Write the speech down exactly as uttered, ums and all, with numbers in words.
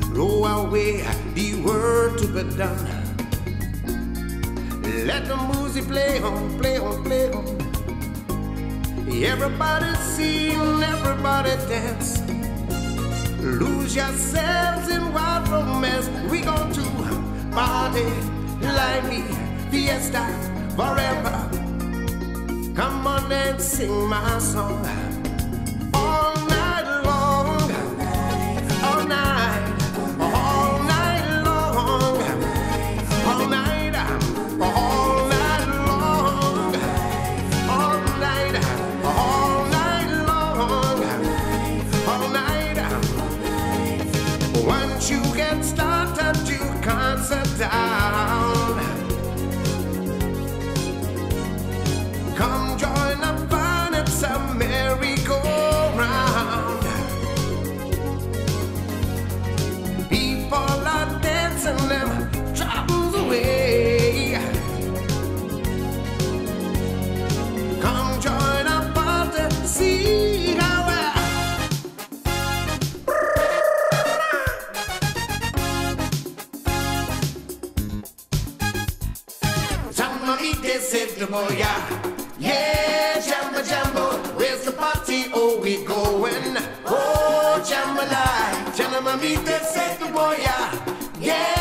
blow away the word to be done. Let the music play on, play on, play on. Everybody sing, everybody dance. Lose yourselves in wild romance. We gon' to party, like me, fiesta, forever. Come on and sing my song. All night long, all night, all night long, all night, all night long, all night, all night long, all night. Once you get started, you can't sit down. Come join the fun, it's a merry-go-round. People are dancing them troubles away. Come join the party, see how we're Jamba meet this is the boy, yeah. Yeah, Jamba Jambo, where's the party? Oh, we going. Oh, Jambalaya, Jamba meet this is the boy, yeah. Yeah.